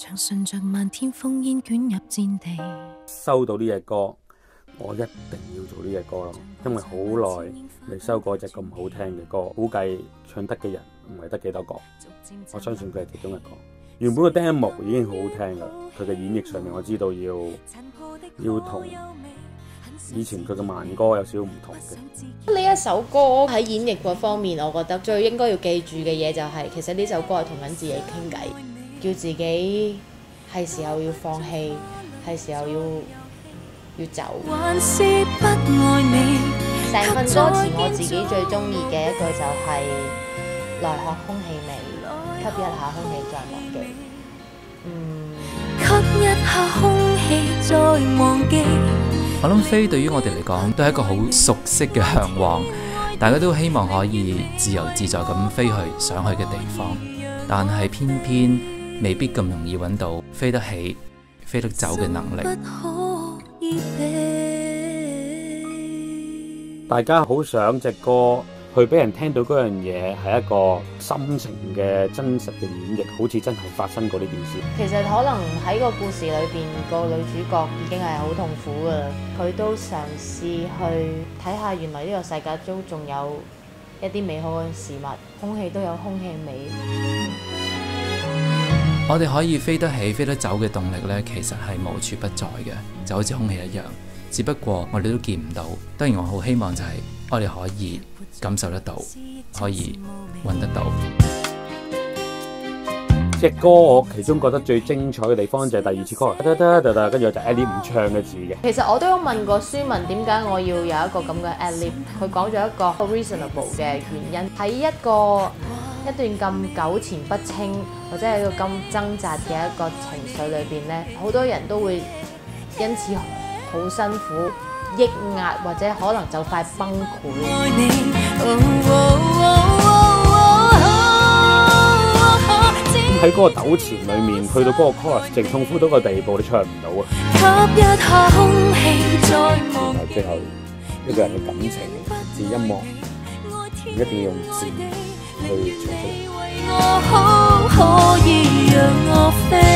像順着漫天烽煙捲入戰地。 收到呢隻歌，我一定要做呢隻歌咯，因為好耐未收過一隻咁好聽嘅歌，估計唱得嘅人唔係得幾多個，我相信佢係其中一個。原本個 demo 已經好好聽啦，佢嘅演繹上面我知道要同以前佢嘅慢歌有少少唔同嘅。 呢一首歌喺演繹嗰方面，我覺得最應該要記住嘅嘢就係，其實呢首歌係同緊自己傾偈，叫自己係時候要放棄，係時候要走。還是不愛你。成份歌詞我自己最中意嘅一句就係來學空氣味，吸一下空氣再忘記。 吸一下空氣再忘記。 我諗飛對於我哋嚟講都係一個好熟悉嘅向往，大家都希望可以自由自在咁飛去想去嘅地方，但係偏偏未必咁容易揾到飛得起、飛得走嘅能力。 大家好想隻歌去俾人聽到嗰樣嘢係一個心情嘅真實嘅演繹，好似真係發生過呢件事。 其實可能喺個故事裏邊，個女主角已經係好痛苦噶啦，佢都嘗試去睇下原來呢個世界中仲有一啲美好嘅事物，空氣都有空氣味。 我哋可以飛得起、飛得走嘅動力呢，其實係無處不在嘅，就好似空氣一樣，只不過我哋都見唔到。當然我好希望就係我哋可以感受得到，可以揾得到。 隻歌我其中覺得最精彩嘅地方就係第二次歌，跟住就 ad lib 唔唱嘅字嘅。 其實我都有問過舒文點解我要有一個咁嘅 ad lib，佢講咗一個 reasonable 嘅原因。喺一段咁糾纏不清或者係一個咁掙扎嘅一個情緒裏邊呢，好多人都會因此好辛苦、抑壓或者可能就快崩潰。 喺嗰個糾纏裏面，去到嗰個 chorus 直痛苦到個地步，你唱唔到啊！ 吸一下空氣再忘記。 最後一個人嘅感情，是音樂唔一定要用字去唱出嚟。